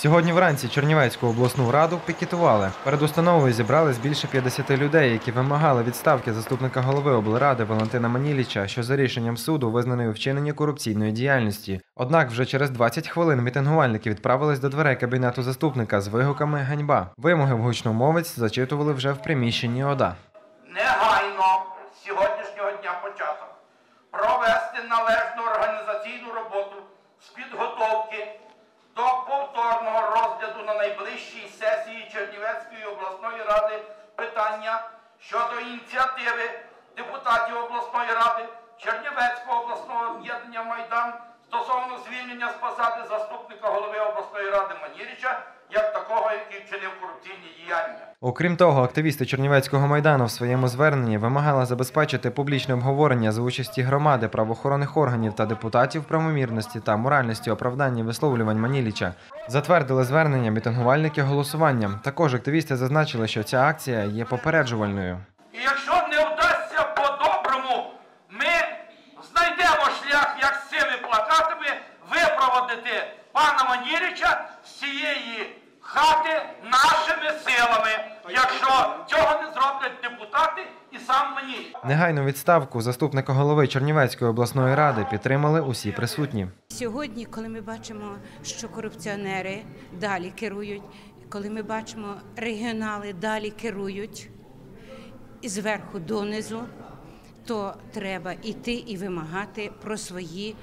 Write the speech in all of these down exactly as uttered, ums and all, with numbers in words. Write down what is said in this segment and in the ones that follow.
Сьогодні вранці Чернівецьку обласну раду пікетували. Перед установою зібрались більше п'ятдесяти людей, які вимагали відставки заступника голови облради Валентина Маніліча, що за рішенням суду визнаний у вчиненні корупційної діяльності. Однак вже через двадцять хвилин мітингувальники відправились до дверей кабінету заступника з вигуками «Ганьба». Вимоги в гучномовець зачитували вже в приміщенні ОДА. Негайно з сьогоднішнього дня початок провести належну організаційну роботу з підготовки до повторного розгляду на найближчій сесії Чернівецької обласної ради питання щодо ініціативи депутатів обласної ради Чернівецького обласного об'єднання «Майдан» стосовно звільнення з посади заступника голови обласної ради Маніліча як такого, який вчинив корупційні діяння. Окрім того, активісти Чернівецького Майдану в своєму зверненні вимагали забезпечити публічне обговорення за участі громади, правоохоронних органів та депутатів правомірності та моральності оправдання висловлювань Маніліча. Затвердили звернення мітингувальники голосуванням. Також активісти зазначили, що ця акція є попереджувальною. І якщо не вдасться по-доброму, ми знайдемо шлях, як з цими плакатами випроводити пана Маніліча з цієї хати нашими силами, якщо цього не зроблять депутати і сам Маніліч. Негайну відставку заступника голови Чернівецької обласної ради підтримали усі присутні. Сьогодні, коли ми бачимо, що корупціонери далі керують, коли ми бачимо, регіонали далі керують зверху донизу, то треба йти і вимагати про свої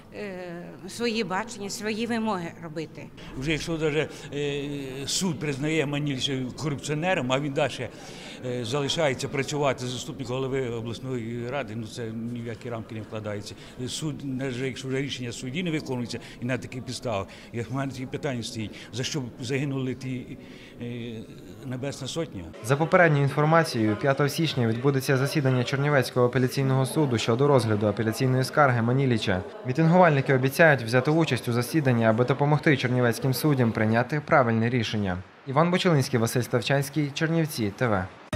свої бачення, свої вимоги робити. Вже якщо навіть суд признає Маніліча корупціонером, а він далі залишається працювати заступником голови обласної ради, ну це ні в які рамки не вкладається. Суд, навіть якщо вже рішення судді не виконується і на таких підставах, як в мене такі питання стоїть, за що загинули ті Небесна Сотня? За попередньою інформацією, п'ятого січня відбудеться засідання Чернівецького апеляційного суду щодо розгляду апеляційної скарги Маніліча. Мітингувальники обіцяють взяти участь у засіданні, аби допомогти чернівецьким суддям прийняти правильне рішення. Іван Бочелинський, Василь Ставчанський, Чернівці, ТВ.